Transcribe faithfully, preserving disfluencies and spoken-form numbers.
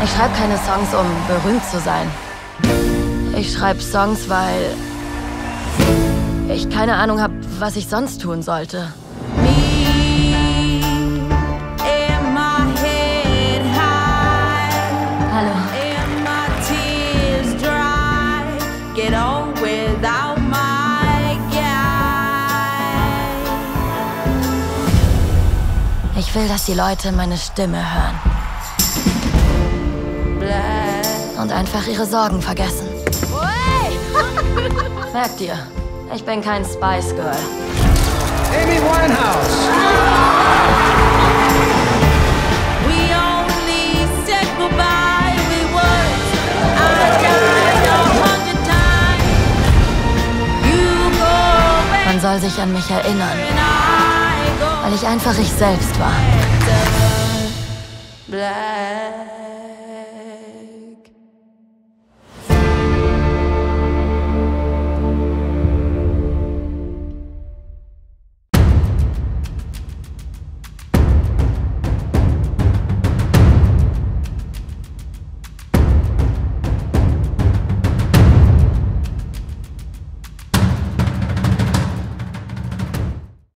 Ich schreibe keine Songs, um berühmt zu sein. Ich schreibe Songs, weil ich keine Ahnung habe, was ich sonst tun sollte. Hallo. Ich will, dass die Leute meine Stimme hören. Und einfach ihre Sorgen vergessen. Merkt ihr, ich bin kein Spice Girl. Amy Winehouse. We only said goodbye with words. I died a hundred times. You go back Man soll sich an mich erinnern, and I go weil ich einfach ich selbst war. black.